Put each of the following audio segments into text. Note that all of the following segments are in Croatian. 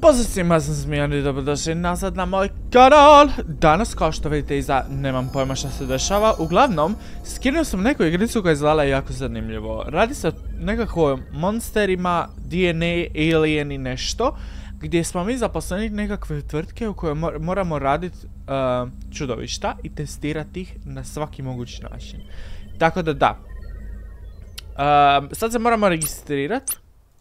Pozdrav svima, ja sam Zmijan i dobrodošli nazad na moj kanal. Danas, kao što vidite iza, nemam pojma šta se dešava. Uglavnom, skinuo sam neku igricu koja je izgledala jako zanimljivo. Radi se o nekakvoj monsterima, DNA, alien i nešto, gdje smo mi zaposleni nekakve tvrtke u kojoj moramo raditi čudovišta i testirati ih na svaki mogući način. Tako da da. Sad se moramo registrirati.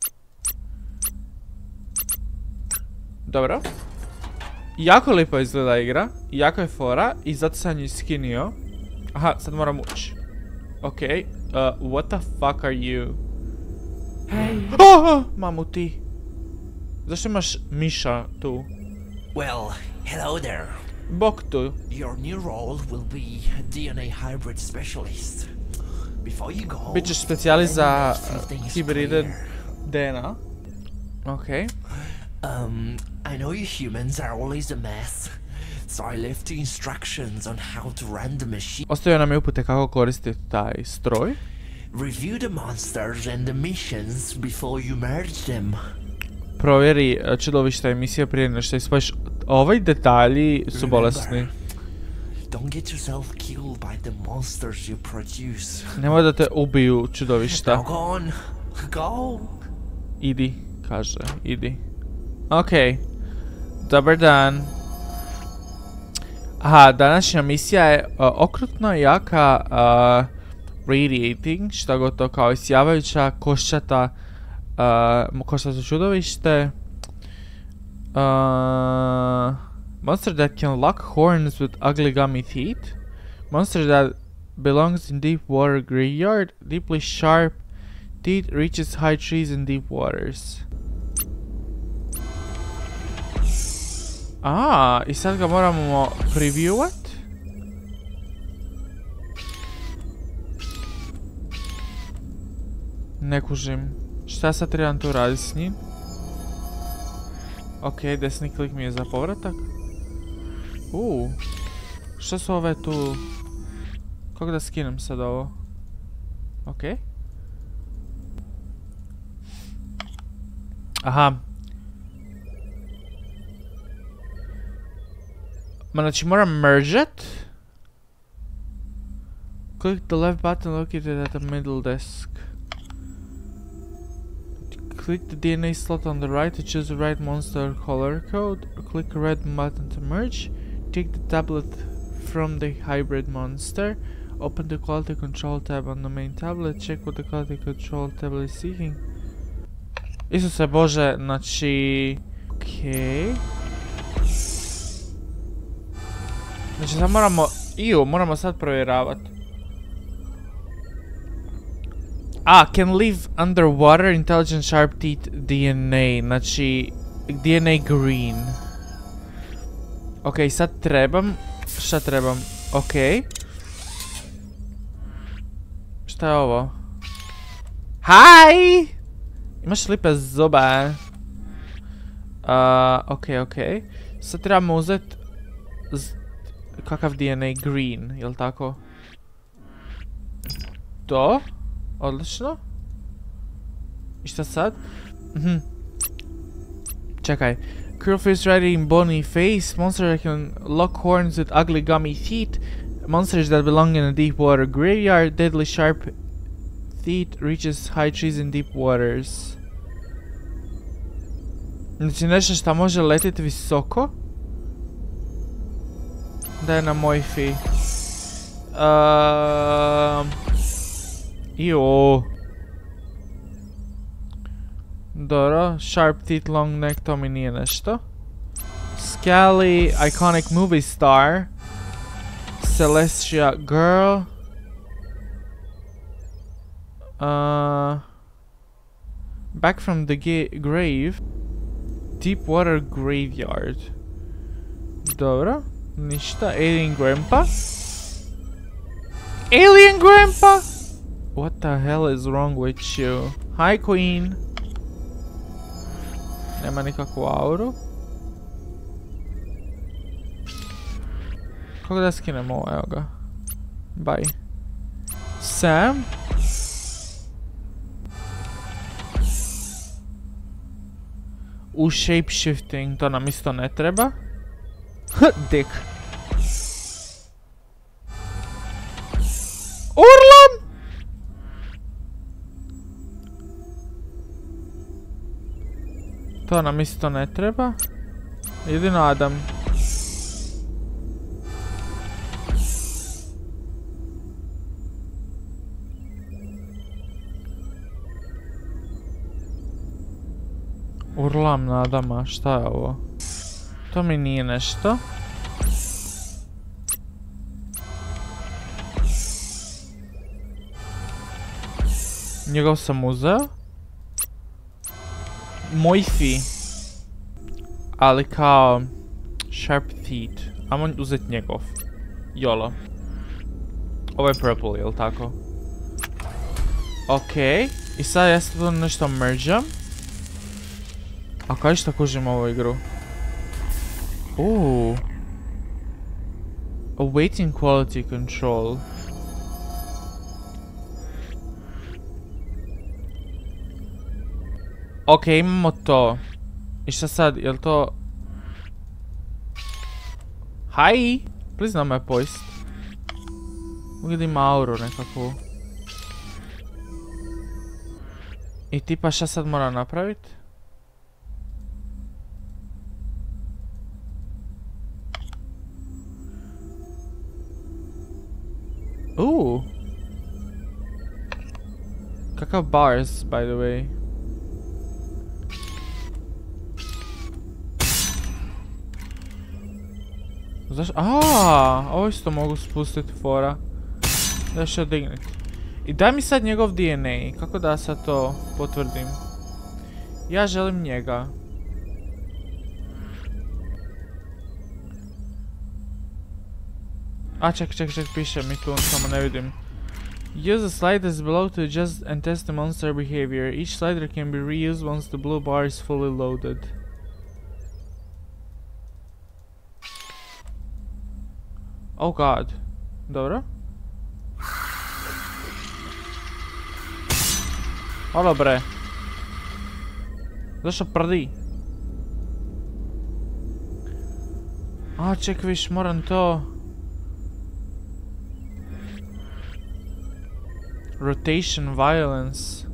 Dobro. Jako lijepo izgleda igra, jako je fora i zato sam ju skinio. Aha, sad moram ući. Okej, what the fuck are you? Hey. Oh, mamu ti. Zašto imaš miša tu? Well, hello there. Bok tu. Your new role will be a DNA hybrid specialist. Before you go, Bićeš specijalist za hibride DNA. Okej. I know you humans are always a mess, so I left the instructions on how to run the machine. Ostavio nam je upute kako koristiti taj stroj. Review the monsters and the missions before you merge them. Provjeri čudovišta emisije prije nego što ispojiš. Ovi detalji su bolesni. Don't get yourself killed by the monsters you produce. Nemoj da te ubiju čudovišta. Now go on. Go. Idi, kaže, idi. Okej. Dobar dan. Aha, današnja misija je okrutno jaka radiating, šta god to kao isjavajuća, koščata čudovište. Monster that can lock horns with ugly gummy teeth. Monster that belongs in deep water graveyard. Deeply sharp teeth, reaches high trees in deep waters. I sad ga moramo previewat. Ne kužim. Šta sad trebam tu raditi s njim? Okej, desni klik mi je za povratak. Šta su ove tu? Kako da skinem sad ovo? Okej. Aha. Znači moram merge it. Click the left button located at the middle desk. Click the DNA slot on the right to choose the right monster color code. Click the red button to merge. Take the tablet from the hybrid monster. Open the quality control tab on the main tablet. Check what the quality control tablet is seeking. Isuse Bože, znači... Okej. Znači sad moramo sad provjeravat. Can live underwater, intelligent sharp teeth DNA. Znači, DNA green. Okej, sad trebam. Šta trebam? Okej. Šta je ovo? Hi! Imaš lipe zube. Okej. Sad trebamo uzeti kakav DNA green, jel tako? To? Odlično. I šta sad? Čekaj. Curlfish riding bony face. Monster that can lock horns with ugly gummy teeth. Monsters that belong in a deep water graveyard. Deadly sharp teeth. Reaches high trees in deep waters. Znači nešto šta može letiti visoko. Daj na moj fi. Dobro, sharp teeth, long neck, to mi nije nešto. Scally, iconic movie star. Celestia girl. Back from the grave. Deep water graveyard. Dobro. Ništa. Alien grandpa? Alien grandpa? What the hell is wrong with you? Hi queen. Nema nikakvu auru. Kako da skinem ovo? Evo ga. Bye. Sam? U shapeshifting, to nam isto ne treba. Dik. Orlan! To nam isto ne treba. Jedino Adam. Urlam na Adama, šta je ovo? To mi nije nešto. Njegov sam uzeo. Mojfi. Ali kao... Sharp teeth. Ajmo uzeti njegov. Jolo. Ovo je purple, jel tako? Okej. I sad ja se tu nešto mergeam. A kaj šta kužim ovu igru? Awaiting quality control. Ok, imamo to. I šta sad, jel to... Hi! Please not me pojst. Vidim auru nekakvu. I tipa šta sad mora napravit? Kakav bars, by the way. Zašto? Ovo isto mogu spustiti fora. Da još odignut. I daj mi sad njegov DNA. Kako da sad to potvrdim? Ja želim njega. Ček, piše mi tu, samo ne vidim. Use the sliders below to adjust and test the monster behavior. Each slider can be reused once the blue bar is fully loaded. Oh god. Dobro. Halo bre. Zašto prdi? Ček viš, moram to... Rotation violence.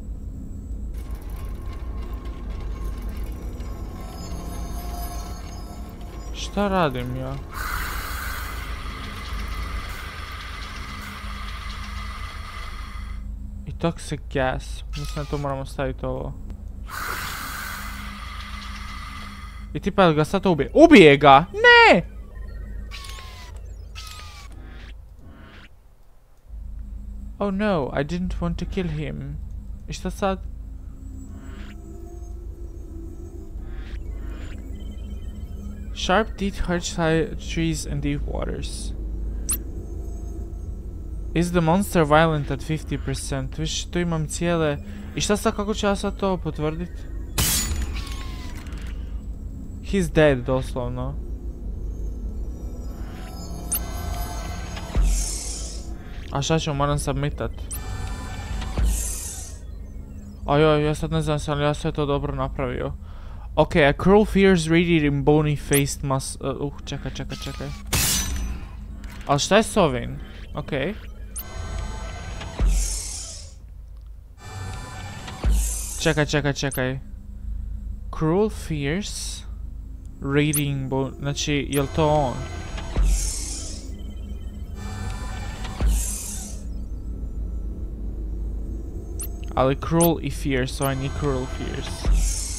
Šta radim ja? I toxic gas. Mislim da to moramo staviti ovo. I tipa ga sad to ubije. Ubije ga! Ne! Oh no, I didn't want to kill him. I šta sad? Sharp teeth hurt trees and deep waters. Is the monster violent at 50%? Viš, tu imam cijele... I šta sad, kako ću ja sad to potvrdit? He's dead, doslovno. A šta ću, moram submitat. Ajoj, ja sad ne znam sam li ja sve to dobro napravio. Ok, a cruel fears radiate in bony faced čekaj. Ali šta je s ovim? Ok. Čekaj. Cruel fears radiating bony... Znači, jel to on? Ali cruel i fierce, so I need cruel fierce.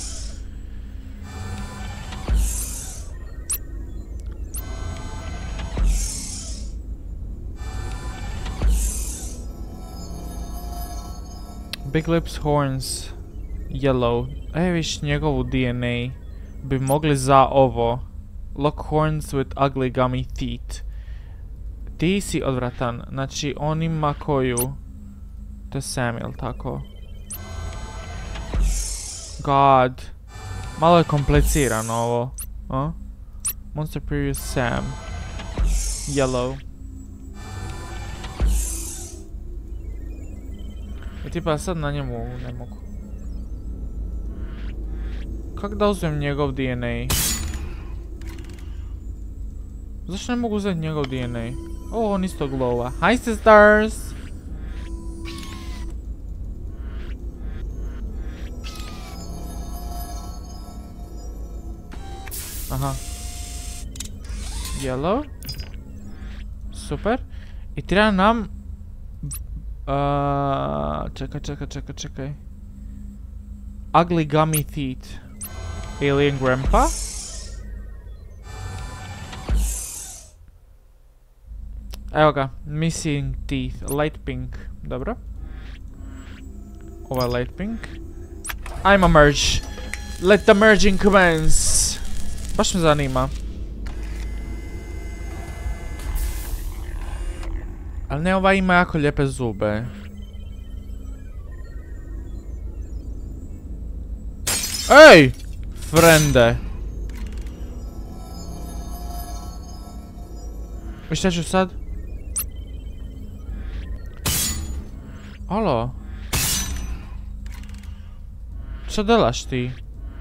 Big lips, horns, yellow. Viš njegovu DNA bi mogli za ovo. Lock horns with ugly gummy teeth. Ti si odvratan, znači on ima koju? To je Sam, jel tako? God. Malo je komplicirano ovo. Monster Previous Sam. Yellow. I tipa sad na njemu ne mogu. Kako da uzmem njegov DNA? Zašto ne mogu uzeti njegov DNA? O, on isto glova. Hi sisters! Aha. Yellow. Super. I treba nam... Čekaj. Ugly gummy teeth. Alien grandpa. Evo ga. Missing teeth. Light pink. Dobro. Ovo je light pink. Ajmo merge. Let the merging commence. Baš me zanima. Ali ne, ova ima jako lijepe zube. Ej! Frende. I šta ću sad? Alo? Šta delaš ti?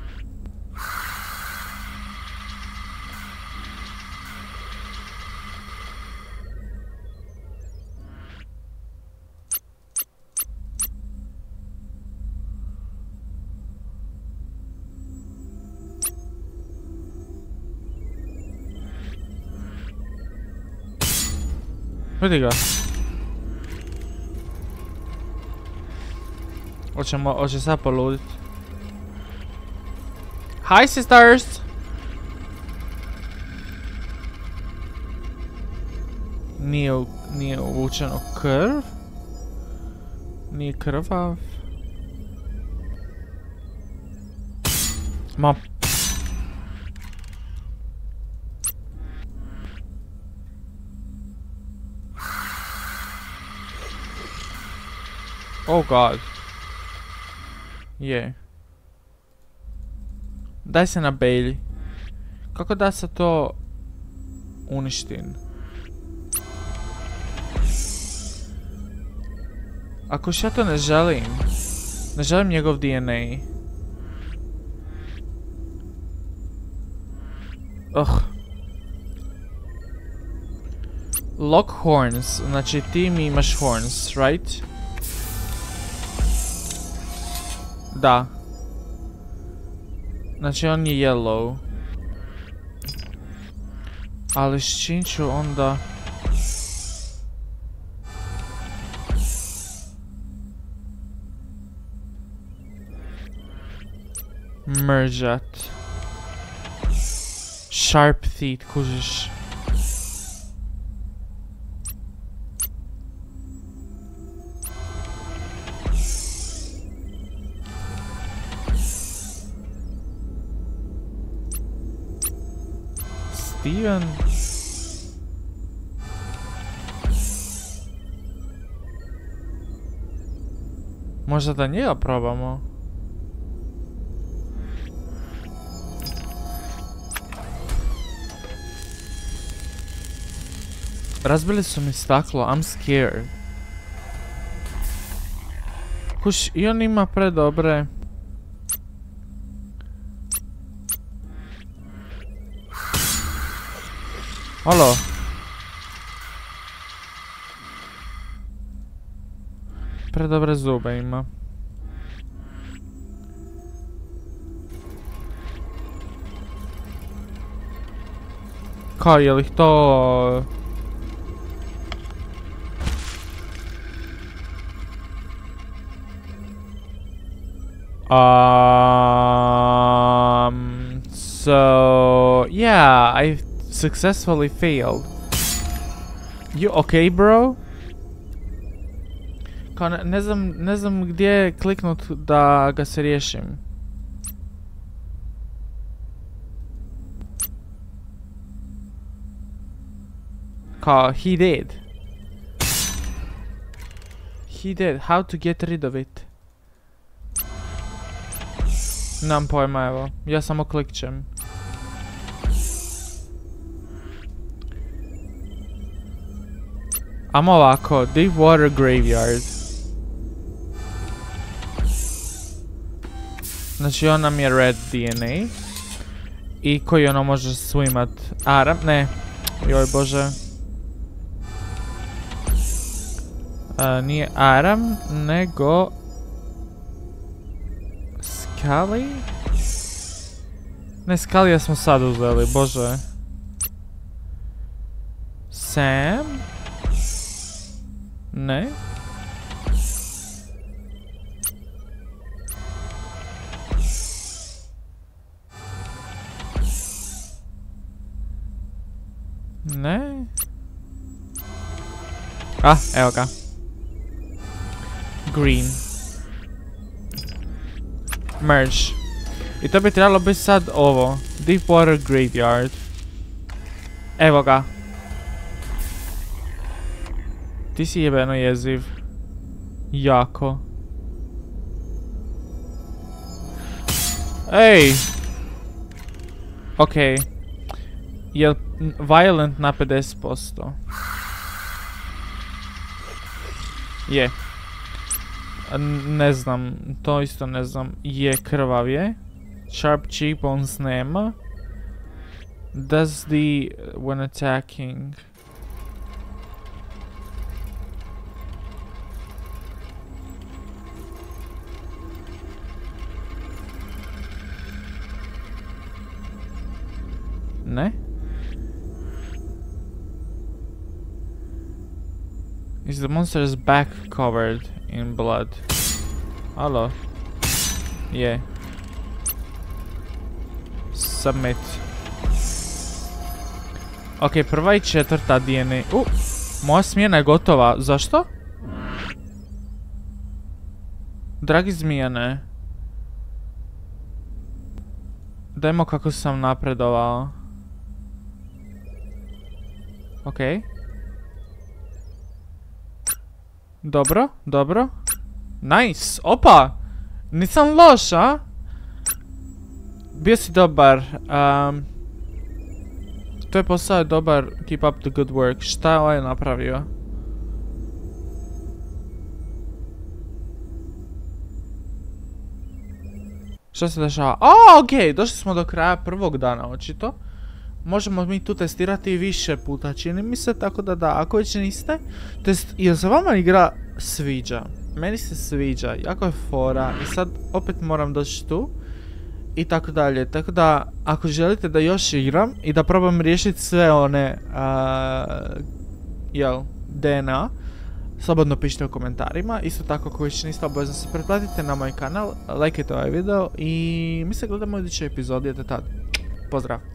Vidi ga. Hoće sad poludit. Hi sisters! Nije uvučeno krv. Nije krvav. Ma... Oh god. Je. Daj se na Bailey. Kako da se to uništim? Ako ja to ne želim. Ne želim njegov DNA. Lock horns. Znači ti mi imaš horns, right? Da. Znači on je yellow. Ali s čim ću onda... Mergeat. Sharp teeth, kužiš. Steven. Možda da njega probamo. Razbili su mi staklo, I'm scared. Kuš, i on ima predobre... Halo. Predobre zube ima. Kao, je li to... So... Yeah, I successfully failed. You okay, bro? Kao ne znam gdje kliknut da ga se riješim. Kao, he did. He did. How to get rid of it? Nemam pojma, evo. Ja samo klikćem. Amo ovako, Deep Water Graveyard. Znači on nam je red DNA. I koji ono može swimat? Aram? Ne. Joj bože. Nije Aram, nego... Scully? Ne, Scully smo sad uzeli, bože. Sam? Ne. Ne. A, evo ga. Green. Merge. I to bi trebalo biti sad ovo. Deepwater Graveyard. Evo ga. Ti si jebeno jeziv. Jako. Ej! Okej. Jel violent na 50%? Je. Ne znam, to isto ne znam. Je krvav je. Sharp cheekbones nema. Does the... when attacking... Ne? Is the monster's back covered in blood? Halo? Je. Submit. Ok, prva i četvrta DNA. Moja smjena je gotova. Zašto? Dragi zmijane. Dajmo kako sam napredovao. Ok. Dobro, dobro. Nice, opa! Nisam loš, a? Bio si dobar. To je posao dobar, keep up the good work. Šta je ovaj napravio? Šta se dešava? Okej, došli smo do kraja prvog dana, očito. Možemo mi tu testirati više puta, čini mi se, tako da, ako već niste, jel se vama igra sviđa? Meni se sviđa, jako je fora i sad opet moram doći tu i tako dalje, tako da ako želite da još igram i da probam riješiti sve one, DNA, slobodno pišite u komentarima, isto tako ako već niste obavezno se pretplatite na moj kanal, lajkajte ovaj video i mi se gledamo u idućoj epizodi, tad. Pozdrav!